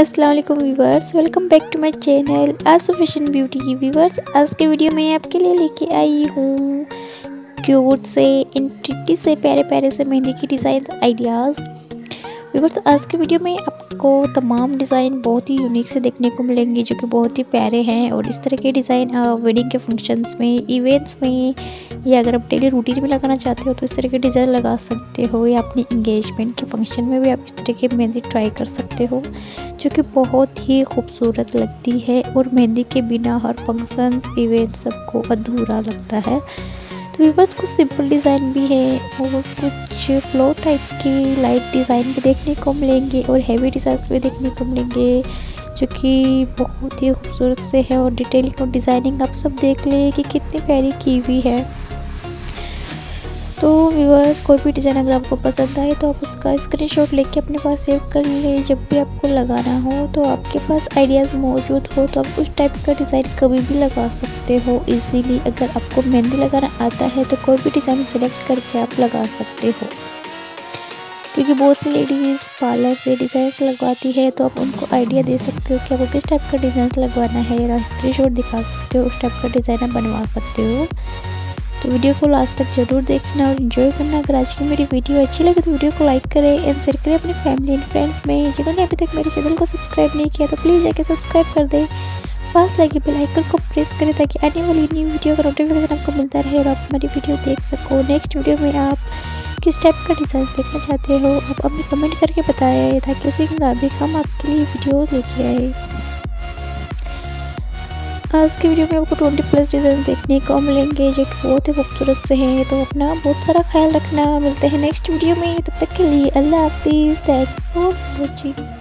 अस्सलाम वालेकुम viewers, welcome back to my channel Aasu fashion beauty. Viewers, आज के वीडियो में आपके लिए लेके आई हूँ क्यूट से इंट्रिकी से प्यारे प्यारे से मेहंदी की डिज़ाइन आइडियाज़। व्यूवर्स, आज के वीडियो में आपको तमाम डिज़ाइन बहुत ही यूनिक से देखने को मिलेंगे जो कि बहुत ही प्यारे हैं। और इस तरह के डिज़ाइन वेडिंग के फंक्शंस में, इवेंट्स में, या अगर आप डेली रूटीन में लगाना चाहते हो तो इस तरह के डिज़ाइन लगा सकते हो, या अपनी इंगेजमेंट के फंक्शन में भी आप इस तरह की मेहंदी ट्राई कर सकते हो जो कि बहुत ही खूबसूरत लगती है। और मेहंदी के बिना हर फंक्शन इवेंट सबको अधूरा लगता है। तो व्यूवर्स, कुछ सिंपल डिज़ाइन भी है और कुछ फ्लो टाइप की लाइट डिज़ाइन भी देखने को मिलेंगे और हैवी डिज़ाइन भी देखने को मिलेंगे जो कि बहुत ही खूबसूरत से है। और डिटेलिंग और डिज़ाइनिंग आप सब देख ले कि कितनी प्यारी की हुई है। तो व्यूअर्स, कोई भी डिज़ाइन अगर आपको पसंद आए तो आप उसका स्क्रीनशॉट लेके अपने पास सेव कर लें। जब भी आपको लगाना हो तो आपके पास आइडियाज़ मौजूद हो तो आप उस टाइप का डिज़ाइन कभी भी लगा सकते हो इजीली। अगर आपको मेहंदी लगाना आता है तो कोई भी डिज़ाइन सेलेक्ट करके आप लगा सकते हो, क्योंकि बहुत सी लेडीज़ पार्लर से डिज़ाइन लगवाती है तो आप उनको आइडिया दे सकते हो कि आपको किस टाइप का डिज़ाइन लगवाना है, या स्क्रीनशॉट दिखा सकते हो, उस टाइप का डिज़ाइन आप बनवा सकते हो। तो वीडियो को लास्ट तक जरूर देखना और एंजॉय करना। अगर आज की मेरी वीडियो अच्छी लगे तो वीडियो को लाइक करें एंड शेयर करें अपनी फैमिली एंड फ्रेंड्स में। जिन्होंने अभी तक मेरे चैनल को सब्सक्राइब नहीं किया तो प्लीज़ जाके सब्सक्राइब कर दें, पास लगे बेल आइकन को प्रेस करें ताकि आने वाली न्यू वीडियो का नोटिफिकेशन आपको मिलता रहे और आप हमारी वीडियो देख सको। नेक्स्ट वीडियो में आप किस टाइप का डिज़ाइन देखना चाहते हो आप हमें कमेंट करके बताएं ताकि उसी के मुताबिक हम आपके लिए वीडियो लेके आए। आज की वीडियो में आपको 20+ डिज़ाइन देखने को मिलेंगे जो कि बहुत ही खूबसूरत से हैं। तो अपना बहुत सारा ख्याल रखना। मिलते हैं नेक्स्ट वीडियो में, तब तक के लिए अल्लाह हाफिज़। Thanks for watching.